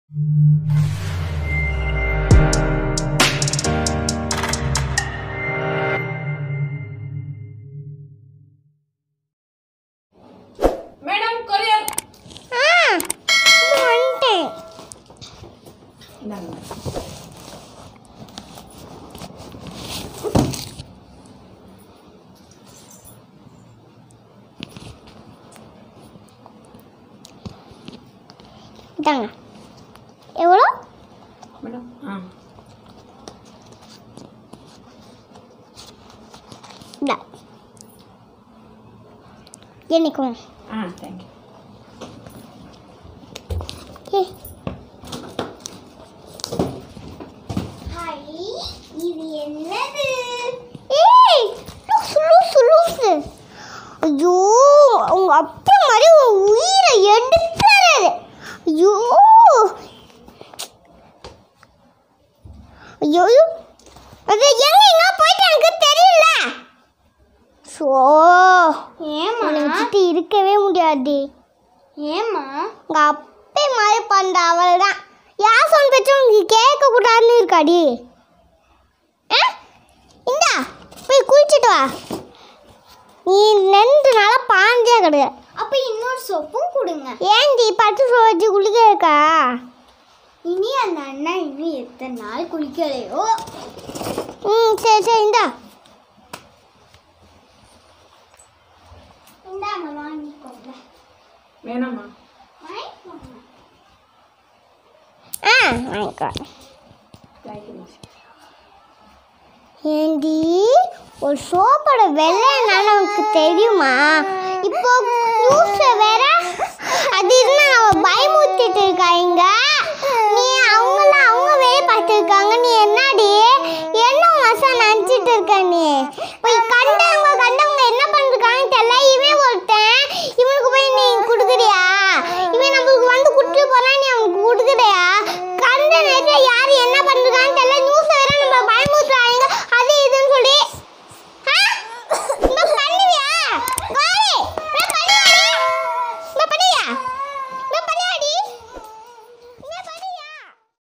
Madam courier வந்துட்டேன். இந்தாங்க. இதாங்க. எவ்வளோ? மேடம் இந்தா என்னைக்கும் தேங்க்யூ. இது என்னது? ஏய் லூசு லூசு லூசு. ஐயோ உங்க அப்பா மாதிரி உயிரை எடுத்துறாரு. ஐயோ ஐயோ அது எங்க போயிட்டு எனக்கு தெரியல. ஸோ ஏமா வச்சுட்டு இருக்கவே முடியாது. ஏமா உங்க அப்பே மாதிரி பண்ண அவள் தான். யார் சொன்ன பேச்சு உங்களுக்கு கேட்கக்கூடாதுன்னு இருக்காடி. இந்தா போய் குளிச்சுட்டு வா. நீ 2 நாளாக பாஞ்சே கிடையாது. அப்போ இன்னொரு சோப்பும் கொடுங்க. ஏன்டி 10 சோப்பு வச்சு குளிக்க இருக்கா? இனி அந்த அண்ணா இன்னும் எத்தனை நாள் குளிக்கலையோ. சரி சரி இந்தா இந்தாங்க வாங்கிக்கோங்க. வேணாமா? வாங்கிக்கோ. ஏண்டி ஒரு சோப்போட வெள்ளை என்னன்னு உனக்கு தெரியுமா? இப்போ நியூஸ்ல வேற அது இருந்தா அவ பயமுறுத்திட்டு இருக்கா. இங்க